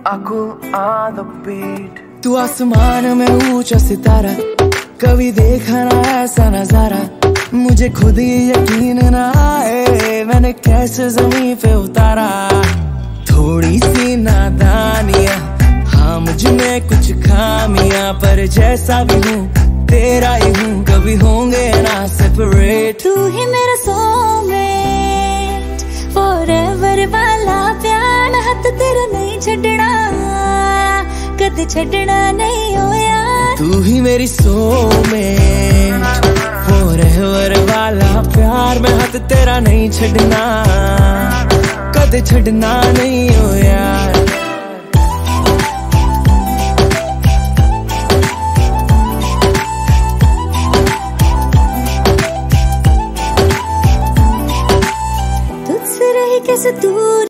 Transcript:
तू आसमान में ऊंचा सितारा, कभी देखा ना ऐसा नजारा। मुझे खुद ही यकीन ना आए मैंने कैसे जमीन पे उतारा। थोड़ी सी नादानियां, हाँ मुझ में कुछ खामियां, पर जैसा भी हूँ तेरा ही हूँ, कभी होंगे ना सेपरेट। तू ही मेरा सोलमेट, फॉरएवर वाला प्यार, हाथ तेरा नहीं छड़ना, कद छड़ना नहीं हो यार। तू ही मेरी सोलमेट, फॉरएवर वाला प्यार, मैं हाथ तेरा नहीं छड़ना, कद छड़ना नहीं हो यार। तुझसे रही कैसे दूर